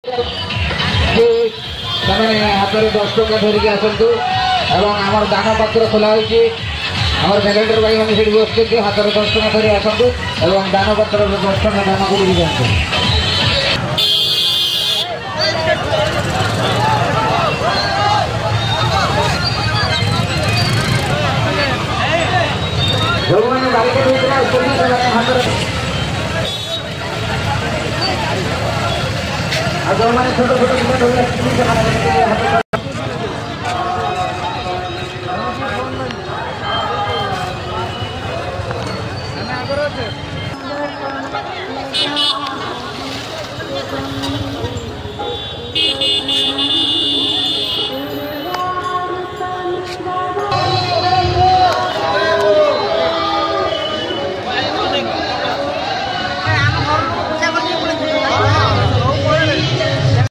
हाथ में 10 टका धरिकी आसतु आम दान पात्र खोला आम भैलेंटर भाई मैंने बस हाथ में 10 टका धरी आसतु दान पात्र 10 टका दान कर जातु। जो मैंने बारिकेड हाथ जो मैंने छोटे छोटे हाथ Thank you.